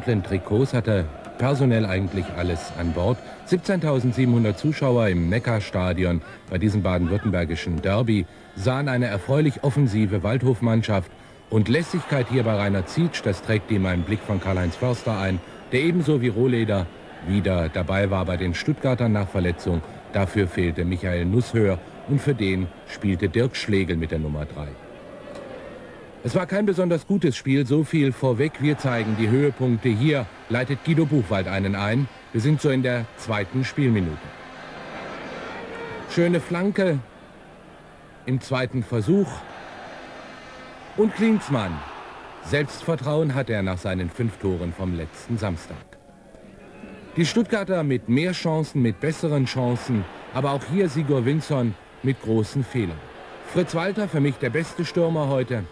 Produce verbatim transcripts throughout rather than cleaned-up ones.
dunklen Trikots hatte personell eigentlich alles an Bord. siebzehntausendsiebenhundert Zuschauer im Mekka-Stadion bei diesem baden-württembergischen Derby sahen eine erfreulich offensive Waldhof-Mannschaft und Lässigkeit hier bei Rainer Zietsch, das trägt ihm ein Blick von Karl-Heinz Förster ein, der ebenso wie Rohleder wieder dabei war bei den Stuttgartern nach Verletzung. Dafür fehlte Michael Nusshöhr und für den spielte Dirk Schlegel mit der Nummer drei. Es war kein besonders gutes Spiel, so viel vorweg. Wir zeigen die Höhepunkte. Hier leitet Guido Buchwald einen ein. Wir sind so in der zweiten Spielminute. Schöne Flanke im zweiten Versuch. Und Klinsmann. Selbstvertrauen hat er nach seinen fünf Toren vom letzten Samstag. Die Stuttgarter mit mehr Chancen, mit besseren Chancen. Aber auch hier Sigurd Windsson mit großen Fehlern. Fritz Walter, für mich der beste Stürmer heute.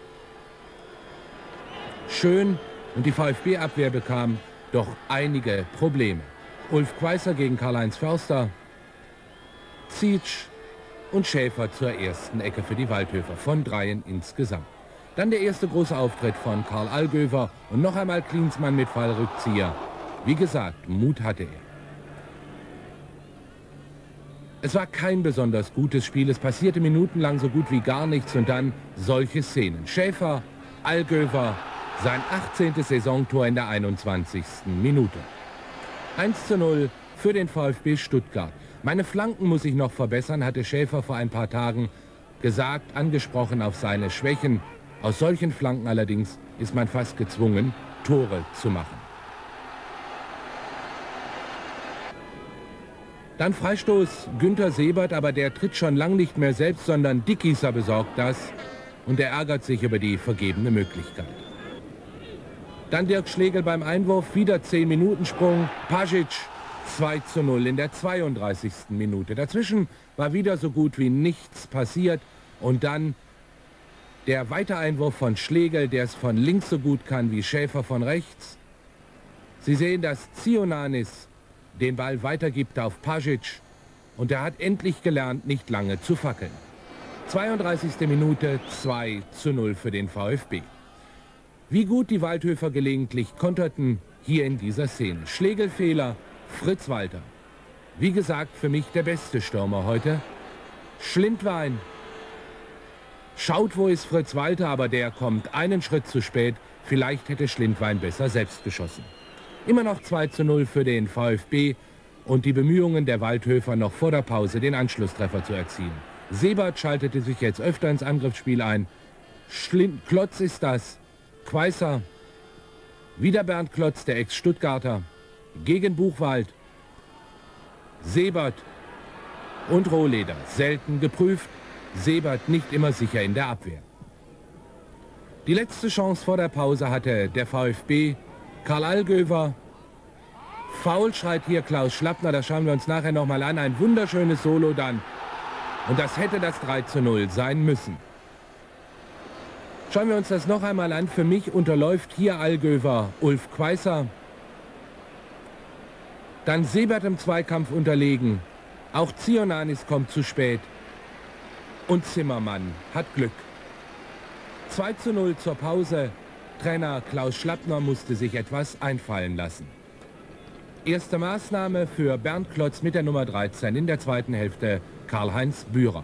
Schön, und die VfB-Abwehr bekam doch einige Probleme. Ulf Quaisser gegen Karl-Heinz Förster, Zietsch und Schäfer zur ersten Ecke für die Waldhöfer, von dreien insgesamt. Dann der erste große Auftritt von Karl Allgöwer und noch einmal Klinsmann mit Fallrückzieher. Wie gesagt, Mut hatte er. Es war kein besonders gutes Spiel, es passierte minutenlang so gut wie gar nichts und dann solche Szenen. Schäfer, Allgöwer, sein achtzehntes Saisontor in der einundzwanzigsten Minute. eins zu null für den VfB Stuttgart. Meine Flanken muss ich noch verbessern, hatte Schäfer vor ein paar Tagen gesagt, angesprochen auf seine Schwächen. Aus solchen Flanken allerdings ist man fast gezwungen, Tore zu machen. Dann Freistoß Günter Sebert, aber der tritt schon lang nicht mehr selbst, sondern Dickieser besorgt das und er ärgert sich über die vergebene Möglichkeit. Dann Dirk Schlegel beim Einwurf, wieder zehn Minuten Sprung. Pasic zwei zu null in der zweiunddreißigsten Minute. Dazwischen war wieder so gut wie nichts passiert. Und dann der Weitereinwurf von Schlegel, der es von links so gut kann wie Schäfer von rechts. Sie sehen, dass Zionanis den Ball weitergibt auf Pasic. Und er hat endlich gelernt, nicht lange zu fackeln. zweiunddreißigste Minute, zwei zu null für den VfB. Wie gut die Waldhöfer gelegentlich konterten hier in dieser Szene. Schlegelfehler, Fritz Walter. Wie gesagt, für mich der beste Stürmer heute. Schlindwein. Schaut, wo ist Fritz Walter, aber der kommt einen Schritt zu spät. Vielleicht hätte Schlindwein besser selbst geschossen. Immer noch zwei zu null für den VfB und die Bemühungen der Waldhöfer noch vor der Pause den Anschlusstreffer zu erzielen. Sebert schaltete sich jetzt öfter ins Angriffsspiel ein. Schlind Klotz ist das. Quaisser, wieder Bernd Klotz, der Ex-Stuttgarter, gegen Buchwald, Sebert und Rohleder. Selten geprüft, Sebert nicht immer sicher in der Abwehr. Die letzte Chance vor der Pause hatte der VfB. Karl Allgöwer, Foul schreit hier Klaus Schlappner, das schauen wir uns nachher nochmal an. Ein wunderschönes Solo dann. Und das hätte das drei zu null sein müssen. Schauen wir uns das noch einmal an. Für mich unterläuft hier Allgöwer Ulf Quaisser. Dann Sebert im Zweikampf unterlegen. Auch Zionanis kommt zu spät. Und Zimmermann hat Glück. zwei zu null zur Pause. Trainer Klaus Schlappner musste sich etwas einfallen lassen. Erste Maßnahme für Bernd Klotz mit der Nummer dreizehn in der zweiten Hälfte Karl-Heinz Bührer.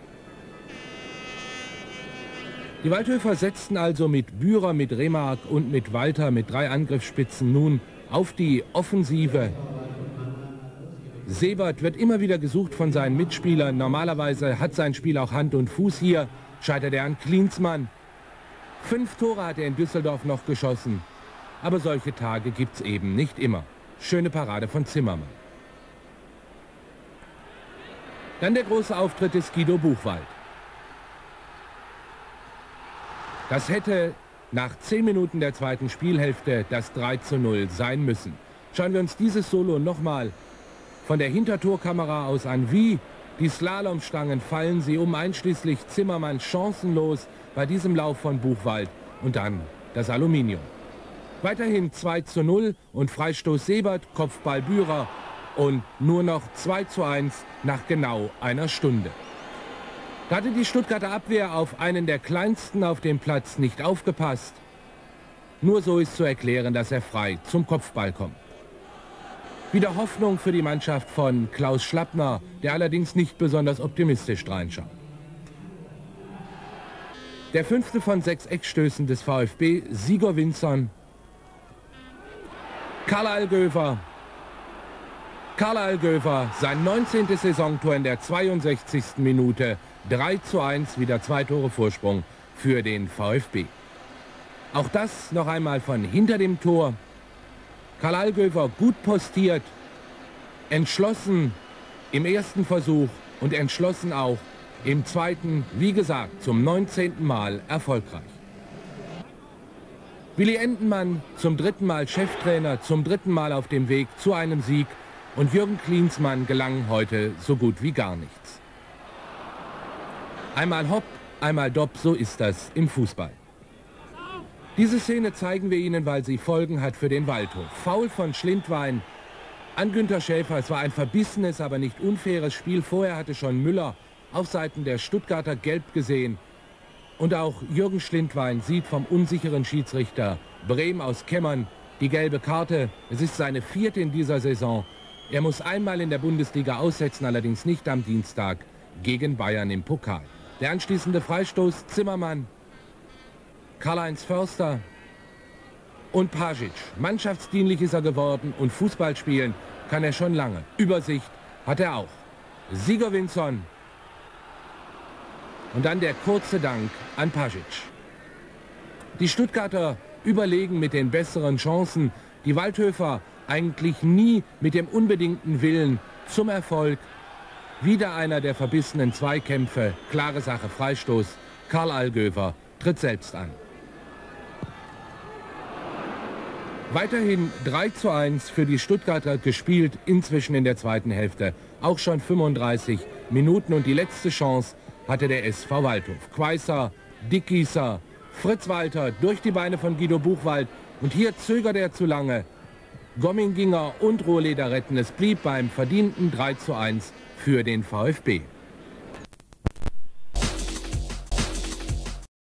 Die Waldhöfer setzten also mit Bührer, mit Remark und mit Walter, mit drei Angriffsspitzen nun auf die Offensive. Sebert wird immer wieder gesucht von seinen Mitspielern. Normalerweise hat sein Spiel auch Hand und Fuß. Hier scheitert er an Klinsmann. Fünf Tore hat er in Düsseldorf noch geschossen. Aber solche Tage gibt es eben nicht immer. Schöne Parade von Zimmermann. Dann der große Auftritt des Guido Buchwald. Das hätte nach zehn Minuten der zweiten Spielhälfte das drei zu null sein müssen. Schauen wir uns dieses Solo nochmal von der Hintertorkamera aus an. Wie die Slalomstangen fallen sie um, einschließlich Zimmermann chancenlos bei diesem Lauf von Buchwald. Und dann das Aluminium. Weiterhin zwei zu null und Freistoß Sebert, Kopfball Bührer und nur noch zwei zu eins nach genau einer Stunde. Da hatte die Stuttgarter Abwehr auf einen der kleinsten auf dem Platz nicht aufgepasst. Nur so ist zu erklären, dass er frei zum Kopfball kommt. Wieder Hoffnung für die Mannschaft von Klaus Schlappner, der allerdings nicht besonders optimistisch reinschaut. Der fünfte von sechs Eckstößen des VfB, Sigurd Vinson. Karl Allgöwer. Karl Allgöwer, sein neunzehntes Saisontor in der zweiundsechzigsten Minute. drei zu eins, wieder zwei Tore Vorsprung für den VfB. Auch das noch einmal von hinter dem Tor. Karl Allgöwer gut postiert, entschlossen im ersten Versuch und entschlossen auch im zweiten, wie gesagt, zum neunzehnten Mal erfolgreich. Willi Entenmann zum dritten Mal Cheftrainer, zum dritten Mal auf dem Weg zu einem Sieg. Und Jürgen Klinsmann gelang heute so gut wie gar nichts. Einmal hopp, einmal dopp, so ist das im Fußball. Diese Szene zeigen wir Ihnen, weil sie Folgen hat für den Waldhof. Foul von Schlindwein an Günter Schäfer. Es war ein verbissenes, aber nicht unfaires Spiel. Vorher hatte schon Müller auf Seiten der Stuttgarter gelb gesehen. Und auch Jürgen Schlindwein sieht vom unsicheren Schiedsrichter Brehm aus Kemmern die gelbe Karte. Es ist seine vierte in dieser Saison. Er muss einmal in der Bundesliga aussetzen, allerdings nicht am Dienstag gegen Bayern im Pokal. Der anschließende Freistoß, Zimmermann, Karl-Heinz Förster und Pasic. Mannschaftsdienlich ist er geworden und Fußball spielen kann er schon lange. Übersicht hat er auch. Sigurd Vinson. Und dann der kurze Dank an Pasic. Die Stuttgarter überlegen mit den besseren Chancen. Die Waldhöfer eigentlich nie mit dem unbedingten Willen zum Erfolg. Wieder einer der verbissenen Zweikämpfe. Klare Sache, Freistoß. Karl Allgöwer tritt selbst an. Weiterhin drei zu eins für die Stuttgarter gespielt, inzwischen in der zweiten Hälfte. Auch schon fünfunddreißig Minuten und die letzte Chance hatte der S V Waldhof. Quaisser, Dickgießer, Fritz Walter durch die Beine von Guido Buchwald. Und hier zögert er zu lange. Gomminginger und Rohleder retten. Es blieb beim verdienten drei zu eins für den VfB.